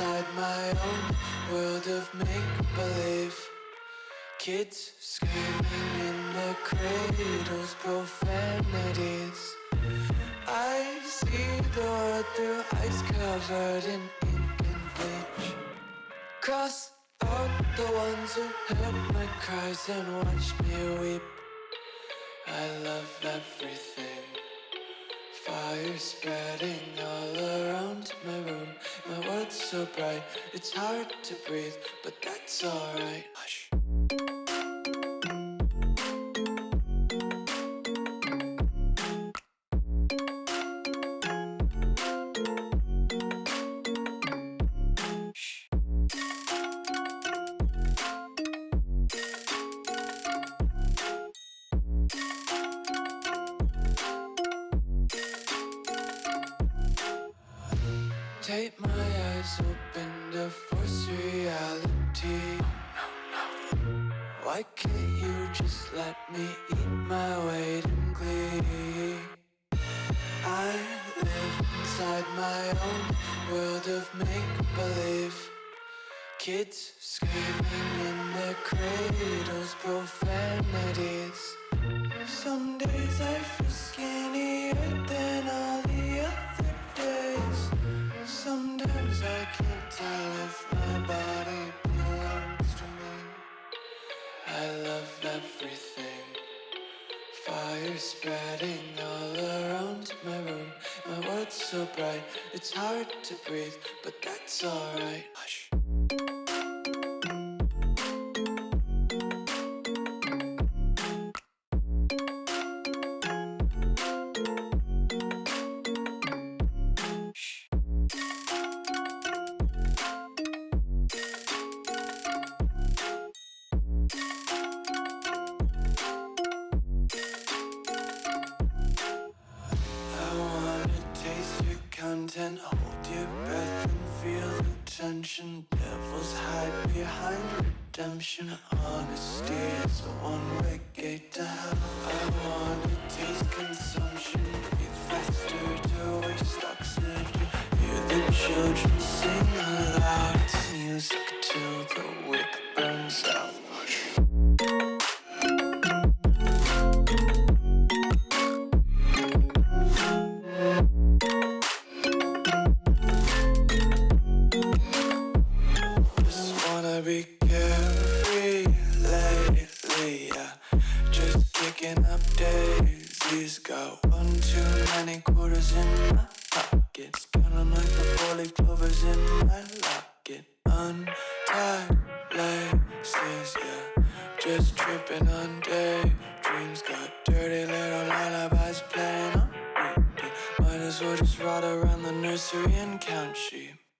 inside my own world of make-believe. Kids screaming in their cradles, profanities. I see the world through ice covered in ink and bleach. Cross out the ones who heard my cries and watched me weep. I love everything. Fire spreading all around my room. My world's so bright, it's hard to breathe, but that's alright. Hush. Take my eyes open to force reality. Why can't you just let me eat my weight in glee? I live inside my own world of make-believe. Kids screaming in their cradles, profanities. Some days I feel skinnier than all the other days. Sometimes I can't tell if my body belongs to me. I love everything. Fire spreading all around my room. My world's so bright, it's hard to breathe, but that's alright. Hush. Content, hold your breath and feel the tension. Devils hide behind redemption. Honesty is a one-way gate to hell. I wanna taste consumption, breathe faster to waste oxygen. Hear the children sing aloud. It's music till the wick burns out. Be carefree lately, yeah. Just kicking up daisies. Got one too many quarters in my pockets. Counting like the four-leaf clovers in my locket. Untied laces, yeah. Just tripping on daydreams. Got dirty little lullabies playing on repeat. Might as well just ride around the nursery and count sheep.